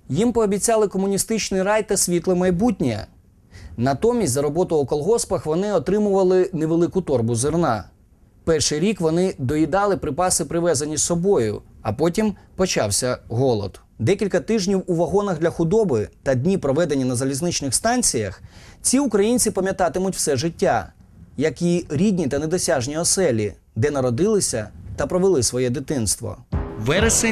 Їм пообіцяли комуністичний рай та світле майбутнє. Натомість за роботу у колгоспах вони отримували невелику торбу зерна. Перший рік вони доїдали припаси, привезені з собою, а потім почався голод. Декілька тижнів у вагонах для худоби та дні, проведені на залізничних станціях, ці українці пам'ятатимуть все життя, як і рідні та недосяжні оселі, де народилися та провели своє дитинство. Вересень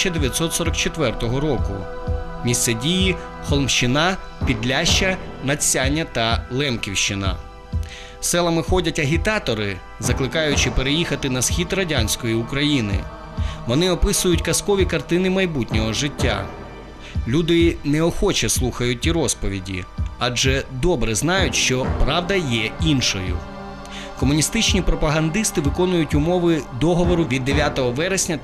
1944 року. Місце дії – Холмщина, Підляща, Надсяння та Лемківщина. Селами ходять агітатори, закликаючи переїхати на схід радянської України. Вони описують казкові картини майбутнього життя. Люди неохоче слухають ті розповіді, адже добре знають, що правда є іншою. Комуністичні пропагандисти виконують умови договору від 9 вересня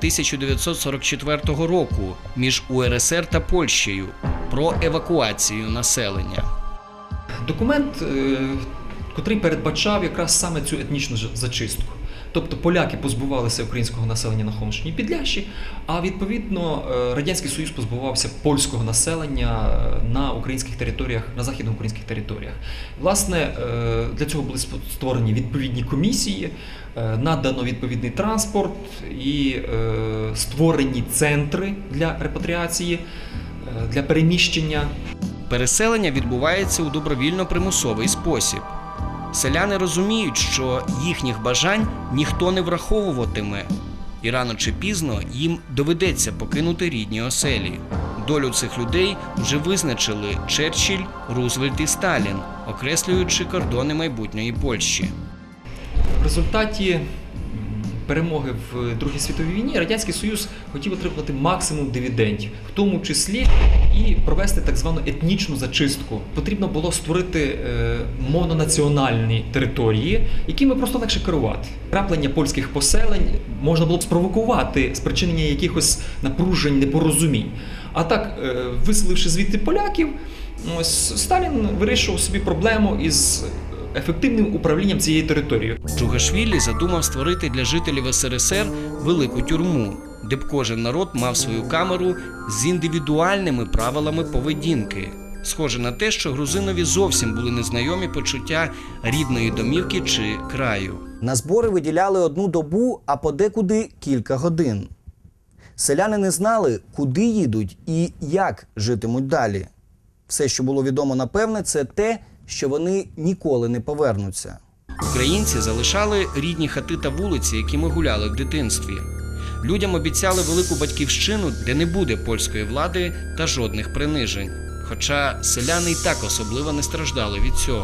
1944 року між УРСР та Польщею про евакуацію населення. Документ, котрий передбачав якраз саме цю етнічну зачистку. Тобто поляки позбувалися українського населення на Холмщині і Підлящі, а відповідно Радянський Союз позбувався польського населення на українських територіях, на західноукраїнських територіях. Власне, для цього були створені відповідні комісії, надано відповідний транспорт і створені центри для репатріації, для переміщення. Переселення відбувається у добровільно-примусовий спосіб. Селяни розуміють, що їхніх бажань ніхто не враховуватиме, і рано чи пізно їм доведеться покинути рідні оселі. Долю цих людей вже визначили Черчилль, Рузвельт і Сталін, окреслюючи кордони майбутньої Польщі. В результаті перемоги в Другій світовій війні Радянський Союз хотів отримати максимум дивідендів, в тому числі і провести так звану етнічну зачистку. Потрібно було створити мононаціональні території, якими просто легше керувати. Краплення польських поселень можна було б спровокувати спричинення якихось напружень, непорозумінь. А так, виселивши звідти поляків, Сталін вирішував собі проблему із ефективним управлінням цією територією. Джугашвілі задумав створити для жителів СРСР велику тюрму, де б кожен народ мав свою камеру з індивідуальними правилами поведінки. Схоже на те, що грузинові зовсім були незнайомі почуття рідної домівки чи краю. На збори виділяли одну добу, а подекуди кілька годин. Селяни не знали, куди їдуть і як житимуть далі. Все, що було відомо напевне, це те, що вони ніколи не повернуться. Українці залишали рідні хати та вулиці, якими гуляли в дитинстві. Людям обіцяли велику батьківщину, де не буде польської влади та жодних принижень. Хоча селяни й так особливо не страждали від цього.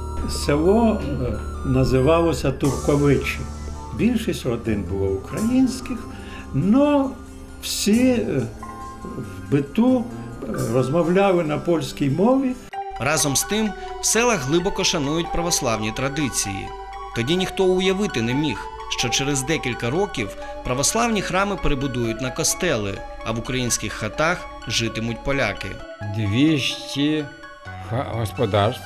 Село називалося Турковичі. Більшість родин було українських, але всі в биту розмовляли на польській мові. Разом з тим, в селах глибоко шанують православні традиції. Тоді ніхто уявити не міг, що через декілька років православні храми перебудують на костели, а в українських хатах житимуть поляки. 200 господарств.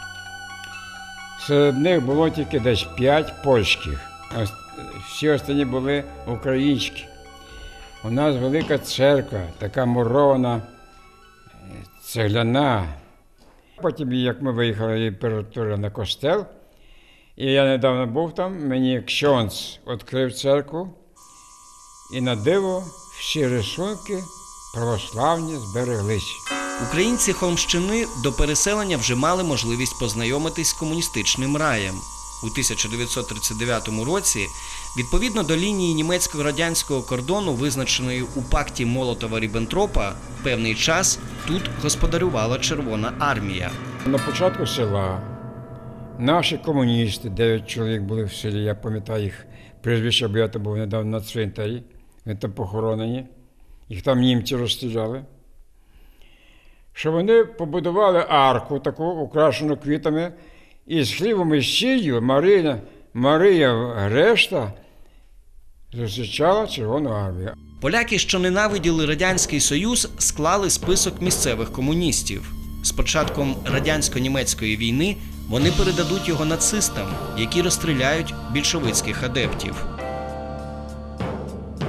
Серед них було тільки десь 5 польських. Всі останні були українські. У нас велика церква, така мурована, цегляна. Потім, як ми виїхали, і перетворили на костел, і я недавно був там, мені ксьондз відкрив церкву, і на диво всі рисунки православні збереглись. Українці Холмщини до переселення вже мали можливість познайомитись з комуністичним раєм. У 1939 році, відповідно до лінії німецько-радянського кордону, визначеної у пакті Молотова-Ріббентропа, певний час тут господарювала Червона армія. На початку села наші комуністи, 9 чоловік були в селі, я пам'ятаю їх прізвища, бо я там був недавно на цвинтарі, вони там похоронені, їх там німці розстріляли. Що вони побудували арку таку, украшену квітами, і з хлібом і сіллю Марія Грешта зустрічала Червону армію. Поляки, що ненавиділи Радянський Союз, склали список місцевих комуністів. З початком радянсько-німецької війни вони передадуть його нацистам, які розстріляють більшовицьких адептів.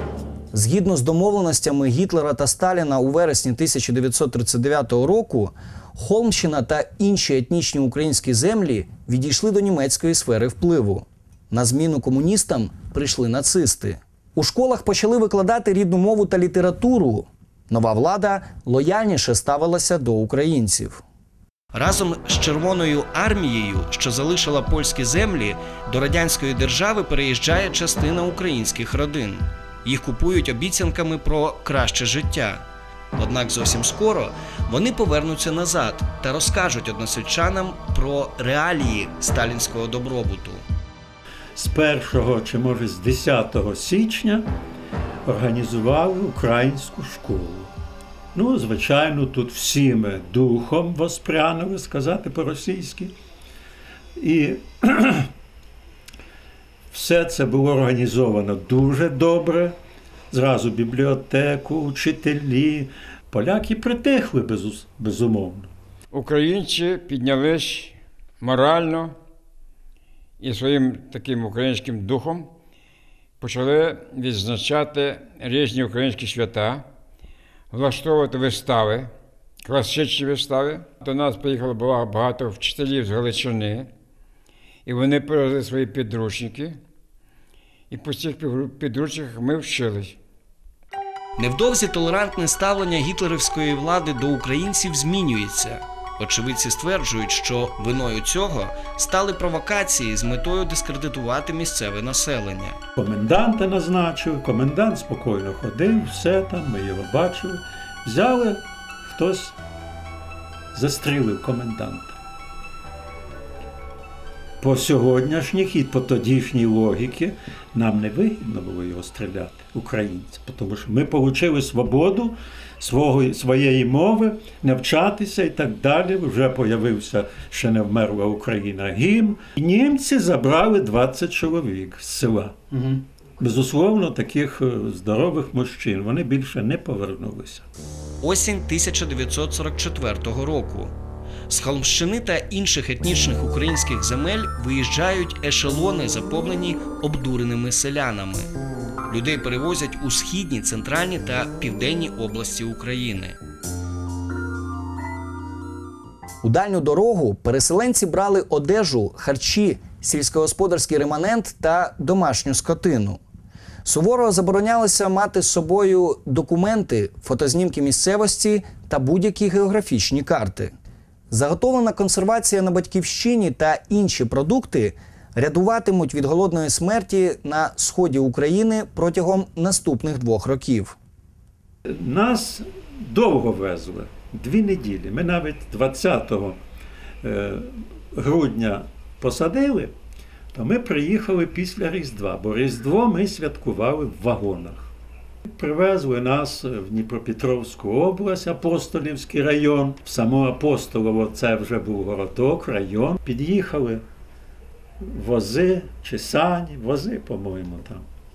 Згідно з домовленостями Гітлера та Сталіна у вересні 1939 року, Холмщина та інші етнічні українські землі відійшли до німецької сфери впливу. На зміну комуністам прийшли нацисти. У школах почали викладати рідну мову та літературу. Нова влада лояльніше ставилася до українців. Разом з Червоною армією, що залишила польські землі, до радянської держави переїжджає частина українських родин. Їх купують обіцянками про краще життя. Однак зовсім скоро вони повернуться назад та розкажуть односельчанам про реалії сталінського добробуту. З 1 чи може з 10 січня організували українську школу. Ну, звичайно, тут всі ми духом воспрянули, сказати по-російськи. І все це було організовано дуже добре. Зразу бібліотеку, учителі. Поляки притихли, безумовно. Українці піднялись морально і своїм таким українським духом почали відзначати різні українські свята, влаштовувати вистави, класичні вистави. До нас приїхало багато вчителів з Галичини, і вони привезли свої підручники, і по цих підручниках ми вчились. Невдовзі толерантне ставлення гітлерівської влади до українців змінюється. Очевидці стверджують, що виною цього стали провокації з метою дискредитувати місцеве населення. Коменданта назначили, комендант спокійно ходив, все там, ми його бачили. Взяли, хтось застрілив коменданта. По сьогоднішніх і по тодішній логіці нам не вигідно було його стріляти, українцям, тому що ми отримали свободу своєї мови, навчатися і так далі. Вже з'явився «Ще не вмерла Україна» гімн. Німці забрали 20 чоловік з села. Безусловно, таких здорових мужчин, вони більше не повернулися. Осінь 1944 року. З Холмщини та інших етнічних українських земель виїжджають ешелони, заповнені обдуреними селянами. Людей перевозять у східні, центральні та південні області України. У дальню дорогу переселенці брали одежу, харчі, сільськогосподарський реманент та домашню скотину. Суворо заборонялося мати з собою документи, фотознімки місцевості та будь-які географічні карти. Заготовлена консервація на батьківщині та інші продукти рятуватимуть від голодної смерті на сході України протягом наступних 2 років. Нас довго везли, 2 неділі. Ми навіть 20 грудня посадили, то ми приїхали після Різдва, бо Різдво ми святкували в вагонах. Привезли нас в Дніпропетровську область, Апостолівський район. В само Апостолово це вже був городок, район. Під'їхали вози чи сані, вози, по-моєму, там.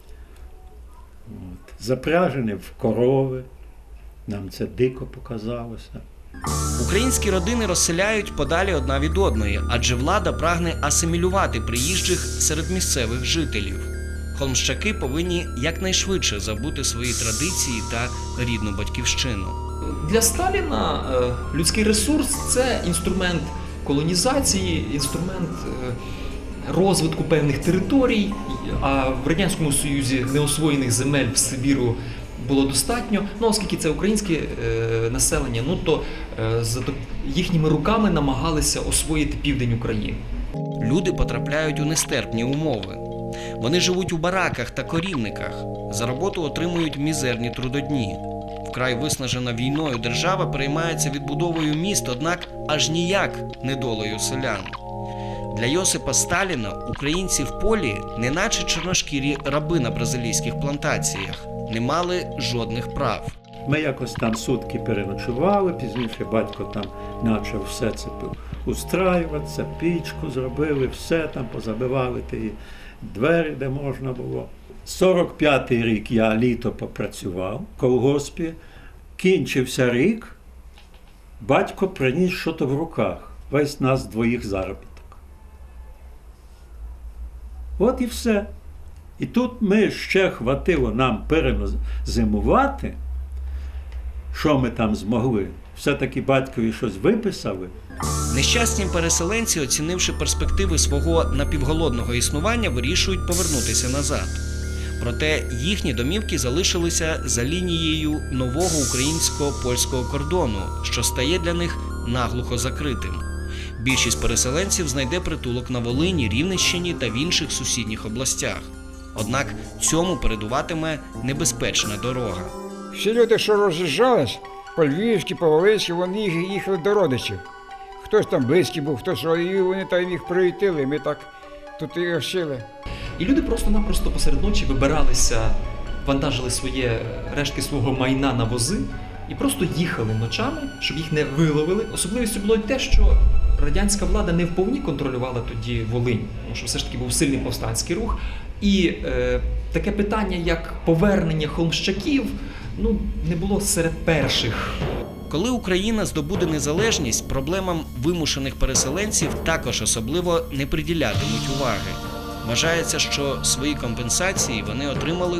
Запряжені в корови. Нам це дико показалося. Українські родини розселяють подалі одна від одної, адже влада прагне асимілювати приїжджих серед місцевих жителів. Холмщаки повинні якнайшвидше забути свої традиції та рідну батьківщину. Для Сталіна людський ресурс – це інструмент колонізації, інструмент розвитку певних територій, а в Радянському Союзі неосвоєних земель в Сибіру було достатньо. Ну, оскільки це українське населення, ну, то їхніми руками намагалися освоїти південь України. Люди потрапляють у нестерпні умови. Вони живуть у бараках та корівниках, за роботу отримують мізерні трудодні. Вкрай виснажена війною держава переймається відбудовою міст, однак аж ніяк не долею селян. Для Йосипа Сталіна українці в полі, неначе чорношкірі раби на бразилійських плантаціях, не мали жодних прав. Ми якось там сутки переночували, пізніше батько там почав все це устраюватися, пічку зробили, все там позабивали ті двері, де можна було. 45-й рік я літо попрацював в колгоспі, кінчився рік, батько приніс щось в руках, весь нас двоїх заробіток. От і все. І тут ми ще хватило нам перезимувати, що ми там змогли. Все-таки батькові щось виписали. Нещасні переселенці, оцінивши перспективи свого напівголодного існування, вирішують повернутися назад. Проте їхні домівки залишилися за лінією нового українсько-польського кордону, що стає для них наглухо закритим. Більшість переселенців знайде притулок на Волині, Рівненщині та в інших сусідніх областях. Однак цьому передуватиме небезпечна дорога. Всі люди, що роз'їжджались, по Львівськи, по Волинськи, вони їхали до родичів. Хтось там близький був, хтось, і вони там їх приютили, і ми так тут і ощили. І люди просто-напросто посеред ночі вибиралися, вантажили рештки свого майна на вози і просто їхали ночами, щоб їх не виловили. Особливістю було й те, що радянська влада не вповні контролювала тоді Волинь, тому що все ж таки був сильний повстанський рух. І таке питання, як повернення холмщаків, не було серед перших. Коли Україна здобуде незалежність, проблемам вимушених переселенців також особливо не приділятимуть уваги. Вважається, що свої компенсації вони отримали у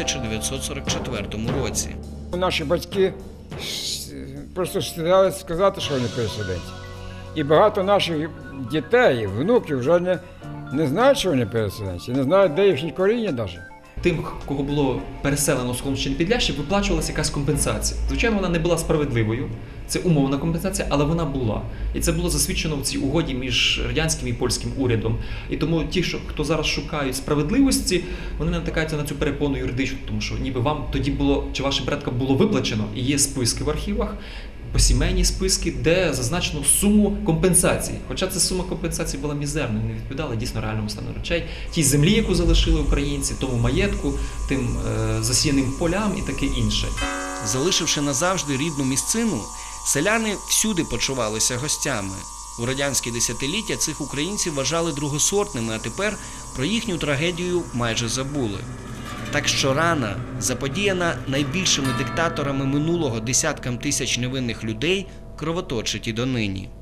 1944 році. Наші батьки просто стидалися сказати, що вони переселенці. І багато наших дітей, внуків вже не знають, що вони переселенці, не знають, де їхні коріння навіть. Тим, кого було переселено з Холмщини Підляшшя, виплачувалася якась компенсація. Звичайно, вона не була справедливою, це умовна компенсація, але вона була. І це було засвідчено в цій угоді між радянським і польським урядом. І тому ті, хто зараз шукають справедливості, вони натикаються на цю перепону юридичну, тому що ніби вам тоді було, чи вашим предкам було виплачено, і є списки в архівах, посімейні списки, де зазначено суму компенсації. Хоча ця сума компенсації була мізерною, не відповідала дійсно реальному стану речей. Тій землі, яку залишили українці, тому маєтку, тим засіяним полям і таке інше. Залишивши назавжди рідну місцину, селяни всюди почувалися гостями. У радянські десятиліття цих українців вважали другосортними, а тепер про їхню трагедію майже забули. Так що рана, заподіяна найбільшими диктаторами минулого десяткам тисяч невинних людей, кровоточить і донині.